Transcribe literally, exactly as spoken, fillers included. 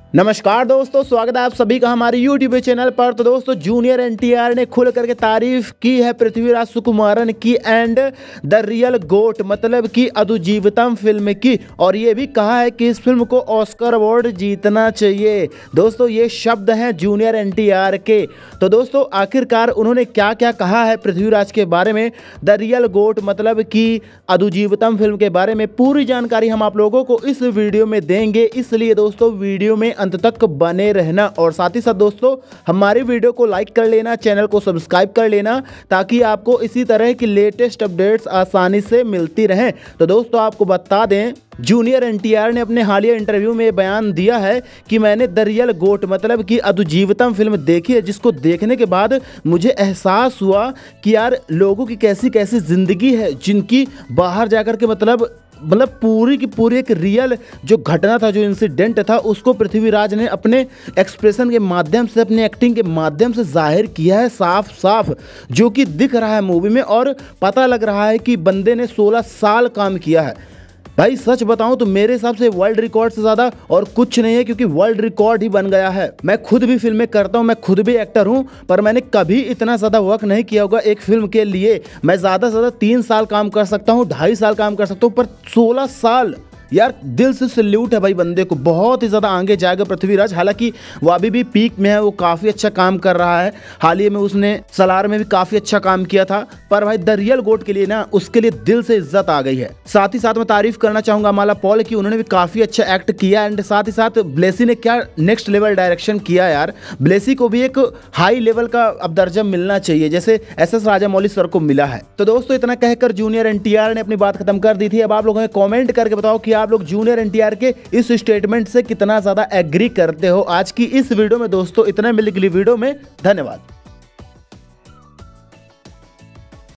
नमस्कार दोस्तों, स्वागत है आप सभी का हमारे यूट्यूब चैनल पर। तो दोस्तों, जूनियर एनटीआर ने खुल करके तारीफ की है पृथ्वीराज सुकुमारन की एंड द रियल गोट मतलब कि अदुजीवितम फिल्म की, और ये भी कहा है कि इस फिल्म को ऑस्कर अवार्ड जीतना चाहिए। दोस्तों, ये शब्द हैं जूनियर एनटीआर के। तो दोस्तों, आखिरकार उन्होंने क्या क्या कहा है पृथ्वीराज के बारे में, द रियल गोट मतलब कि अदुजीवितम फिल्म के बारे में पूरी जानकारी हम आप लोगों को इस वीडियो में देंगे। इसलिए दोस्तों, वीडियो में अंत तक बने रहना, और साथ ही साथ दोस्तों हमारी वीडियो को लाइक कर लेना, चैनल को सब्सक्राइब कर लेना, ताकि आपको इसी तरह की लेटेस्ट अपडेट्स आसानी से मिलती रहें। तो दोस्तों, आपको बता दें, जूनियर एनटीआर ने अपने हालिया इंटरव्यू में बयान दिया है कि मैंने द रियल गोट मतलब कि अदुजीवितम फिल्म देखी है, जिसको देखने के बाद मुझे एहसास हुआ कि यार लोगों की कैसी कैसी ज़िंदगी है, जिनकी बाहर जाकर के मतलब मतलब पूरी की पूरी एक रियल जो घटना था, जो इंसिडेंट था, उसको पृथ्वीराज ने अपने एक्सप्रेशन के माध्यम से, अपने एक्टिंग के माध्यम से जाहिर किया है साफ साफ, जो कि दिख रहा है मूवी में, और पता लग रहा है कि बंदे ने सोलह साल काम किया है। भाई सच बताऊं तो मेरे हिसाब से वर्ल्ड रिकॉर्ड से ज़्यादा और कुछ नहीं है, क्योंकि वर्ल्ड रिकॉर्ड ही बन गया है। मैं खुद भी फिल्में करता हूं, मैं खुद भी एक्टर हूं, पर मैंने कभी इतना ज़्यादा वर्क नहीं किया होगा एक फिल्म के लिए। मैं ज़्यादा से ज़्यादा तीन साल काम कर सकता हूं, ढाई साल काम कर सकता हूं, पर सोलह साल यार, दिल से सल्यूट है भाई बंदे को। बहुत ही ज़्यादा आगे जाएगा पृथ्वीराज। हालांकि वो अभी भी पीक में है, वो काफ़ी अच्छा काम कर रहा है। हाल ही में उसने सलार में भी काफ़ी अच्छा काम किया था, पर भाई द रियल गोट के लिए ना, उसके लिए दिल से इज्जत आ गई है। साथ ही साथ मैं तारीफ करना चाहूँगा अमाला पॉल की, उन्होंने भी काफ़ी अच्छा एक्ट किया। एंड साथ ही साथ ब्लेसी ने क्या नेक्स्ट लेवल डायरेक्शन किया यार। ब्लेसी को भी एक हाई लेवल का अब दर्जा मिलना चाहिए, जैसे एस एस राजामौली सर को मिला है। तो दोस्तों, इतना कहकर जूनियर एनटीआर ने अपनी बात खत्म कर दी थी। अब आप लोगों ने कॉमेंट करके बताओ कि आप लोग जूनियर एनटीआर के इस स्टेटमेंट से कितना ज्यादा एग्री करते हो। आज की इस वीडियो में दोस्तों इतना, मिलने के लिए वीडियो में धन्यवाद।